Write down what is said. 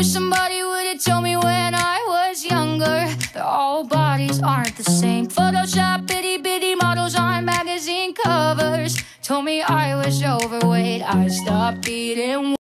wish somebody would've told me when I was younger that all bodies aren't the same. Photoshop itty-bitty models on magazine covers told me I was overweight. I stopped eating